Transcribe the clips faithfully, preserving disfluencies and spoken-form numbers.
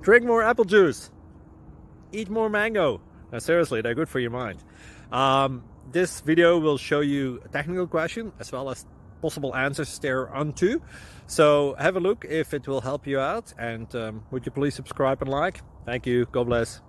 Drink more apple juice. Eat more mango. Now, seriously, they're good for your mind. Um, this video will show you a technical question as well as possible answers there onto. So have a look if it will help you out. And um, would you please subscribe and like? Thank you. God bless.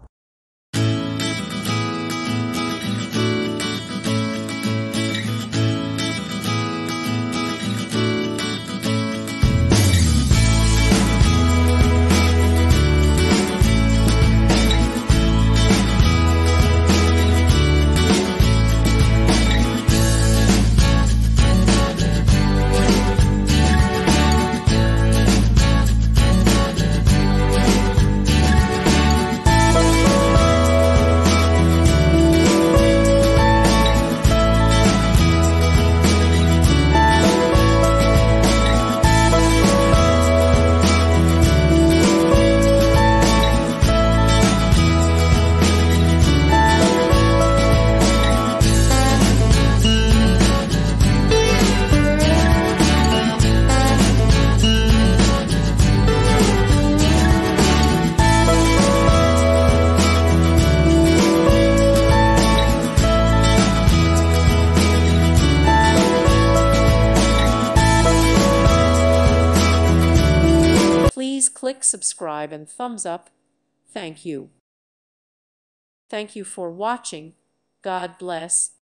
Please click subscribe and thumbs up. Thank you. Thank you for watching. God bless.